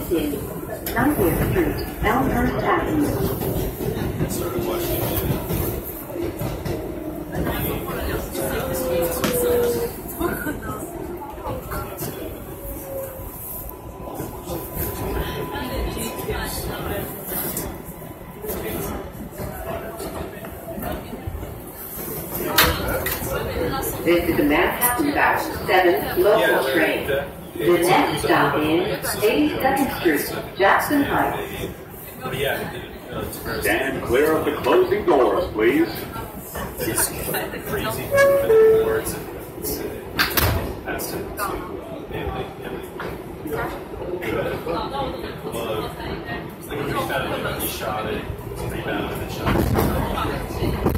is 90th Street, Elmhurst Avenue. This is a Manhattan-bound 7 local train. The next stop is 82nd Street, Jackson Heights. Stand clear of the closing doors, please. It's kind of crazy with words and he shot it, rebounded and shot it.